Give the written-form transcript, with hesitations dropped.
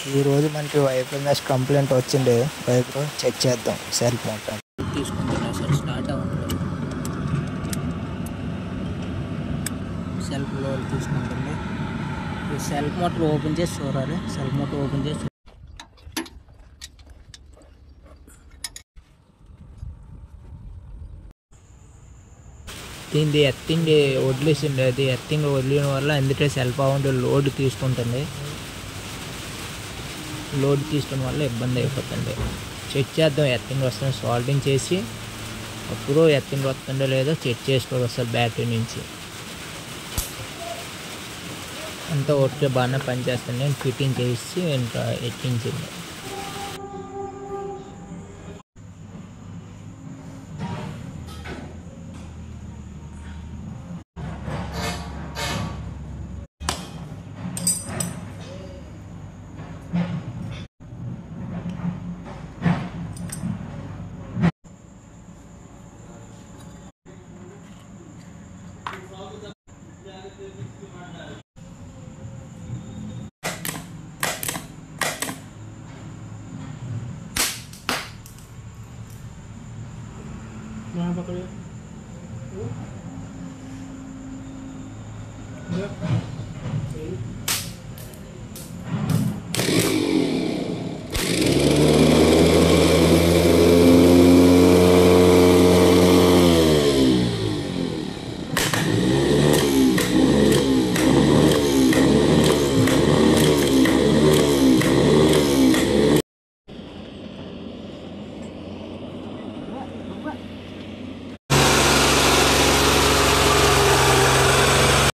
ఈరోజు మనకి vibro complaint వచ్చింది. వైబ్రో చెక్ చేద్దాం. సెల్ఫ్ మోటార్ తీసుకుంటున్నా సార్, స్టార్ట్ అవ్వట్లేదు. సెల్ఫ్లో తీసుకుంటుంది. ఈ సెల్ఫ్ మోటార్ ఓపెన్ చేసి చూడాలి. సెల్ఫ్ మోటార్ ఓపెన్ చేసి దీన్ని ఎత్తింగ్ వదిలేసింది. అది ఎత్తింగ్ వదిలేయడం వల్ల అందుకే సెల్ఫ్ అవ్వండి లోడ్ తీసుకుంటుంది. లోడ్ తీసుకోవడం వల్ల ఇబ్బంది అయిపోతుంది. చెక్ చేద్దాం ఎత్తింగ్ వస్తుంది. సాల్డింగ్ చేసి అప్పుడు ఎత్తింగ్ వస్తుందో లేదో చెక్ చేసుకోవాలి సార్. బ్యాటరీ నుంచి అంతా ఓకే, బాగానే పనిచేస్తుంది. నేను ఫిట్టింగ్ చేసి ఇంకా ఎక్కించింది. यहाँ पकड़िए।